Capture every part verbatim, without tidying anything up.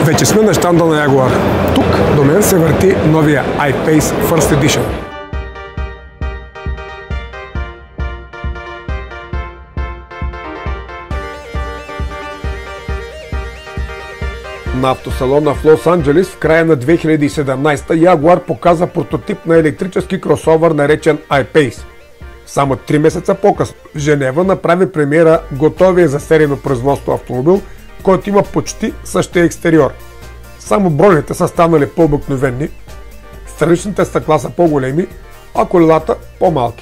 Вече сме на щанда на Jaguar. Тук до мен се върти новия I-Pace First Edition. На автосалона в Лос-Анджелес в края на две хиляди и седемнадесета Jaguar показа прототип на електрически кросовър, наречен I-Pace. Само три месеца по-късно в Женева направи премиера готовия за серийно производство автомобил, който има почти същия екстериор. Само броните са станали по-обикновени, страничните стъкла са по-големи, а колелата по-малки.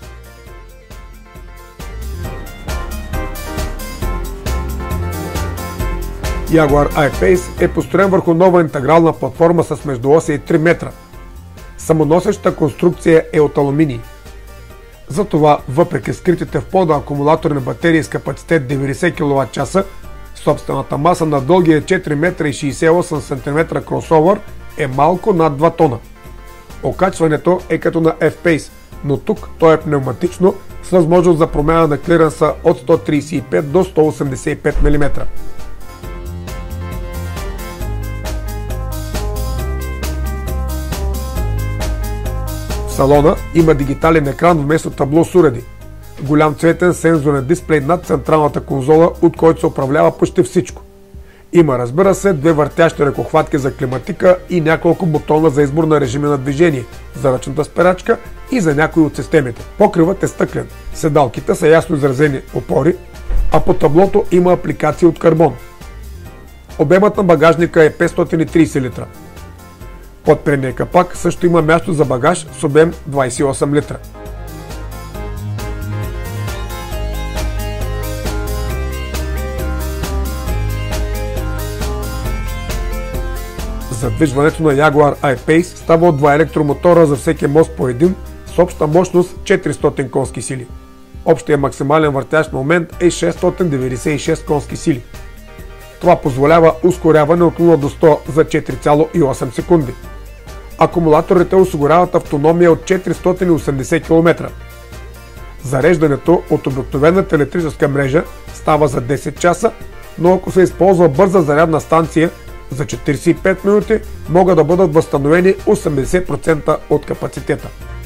Jaguar I-Pace е построен върху нова интегрална платформа с междуосие три метра. Самоносещата конструкция е от алуминий. Затова, въпреки скритите в пода акумулаторни батерии с капацитет деветдесет киловатчаса, собствената маса на дългия четири метра и шейсет и осем сантиметра кросовър е малко над два тона. Окачването е като на F-Pace, но тук то е пневматично с възможност за промяна на клиренса от сто тридесет и пет до сто осемдесет и пет милиметра. В салона има дигитален екран вместо табло с уреди. Голям цветен сензорен дисплей над централната конзола, от който се управлява почти всичко. Има, разбира се, две въртящи ръкохватки за климатика и няколко бутона за избор на режими на движение, за ръчната спирачка и за някои от системите. Покривът е стъклен, седалките са ясно изразени опори, а по таблото има апликации от карбон. Обемът на багажника е петстотин и тридесет литра. Под предния капак също има място за багаж с обем двадесет и осем литра. Задвижването на Jaguar I-Pace става от два електромотора за всеки мост по един с обща мощност четиристотин конски сили. Общия максимален въртящ момент е шестстотин деветдесет и шест конски сили. Това позволява ускоряване от нула до сто за четири цяло и осем секунди. Акумулаторите осигуряват автономия от четиристотин и осемдесет километра. Зареждането от обикновената електрическа мрежа става за десет часа, но ако се използва бърза зарядна станция, за четиридесет и пет минути могат да бъдат възстановени осемдесет процента от капацитета.